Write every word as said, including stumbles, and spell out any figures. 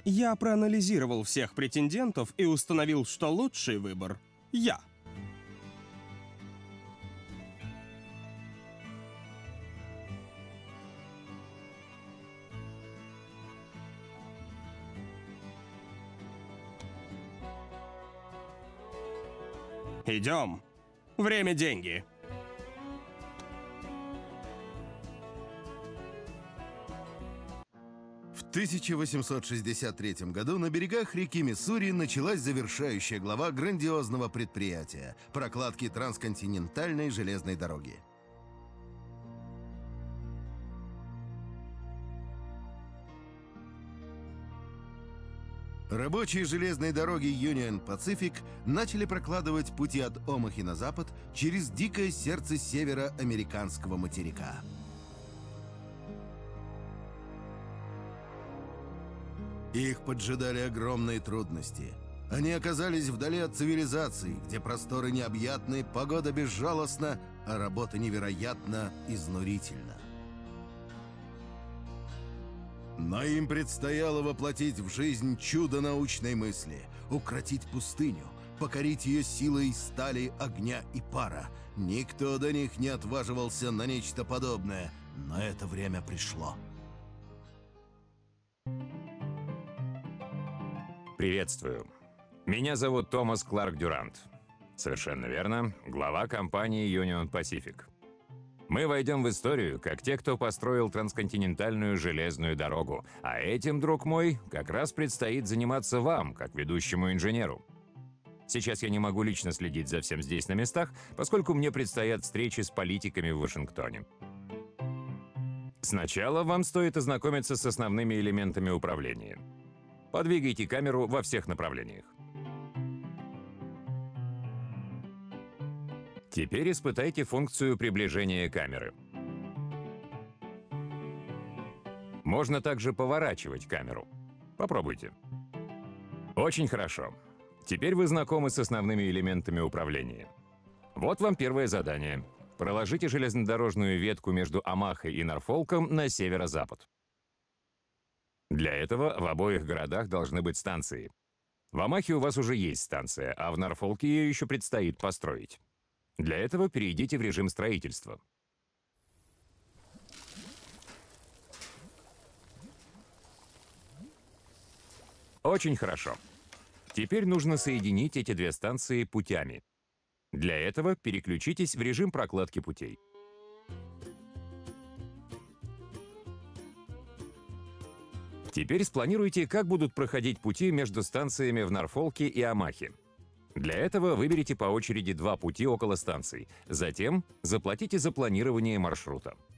Я проанализировал всех претендентов и установил, что лучший выбор — я. Идем. Время — деньги. В тысяча восемьсот шестьдесят третьем году на берегах реки Миссури началась завершающая глава грандиозного предприятия – прокладки трансконтинентальной железной дороги. Рабочие железной дороги Union Pacific начали прокладывать пути от Омахи на запад через дикое сердце севера американского материка. Их поджидали огромные трудности. Они оказались вдали от цивилизации, где просторы необъятны, погода безжалостна, а работа невероятно изнурительна. Но им предстояло воплотить в жизнь чудо научной мысли, укротить пустыню, покорить ее силой стали, огня и пара. Никто до них не отваживался на нечто подобное, но это время пришло. Приветствую. Меня зовут Томас Кларк Дюрант. Совершенно верно, глава компании Union Pacific. Мы войдем в историю, как те, кто построил трансконтинентальную железную дорогу. А этим, друг мой, как раз предстоит заниматься вам, как ведущему инженеру. Сейчас я не могу лично следить за всем здесь на местах, поскольку мне предстоят встречи с политиками в Вашингтоне. Сначала вам стоит ознакомиться с основными элементами управления. Подвигайте камеру во всех направлениях. Теперь испытайте функцию приближения камеры. Можно также поворачивать камеру. Попробуйте. Очень хорошо. Теперь вы знакомы с основными элементами управления. Вот вам первое задание. Проложите железнодорожную ветку между Омахой и Норфолком на северо-запад. Для этого в обоих городах должны быть станции. В Омахе у вас уже есть станция, а в Норфолке ее еще предстоит построить. Для этого перейдите в режим строительства. Очень хорошо. Теперь нужно соединить эти две станции путями. Для этого переключитесь в режим прокладки путей. Теперь спланируйте, как будут проходить пути между станциями в Норфолке и Омахе. Для этого выберите по очереди два пути около станций. Затем заплатите за планирование маршрута.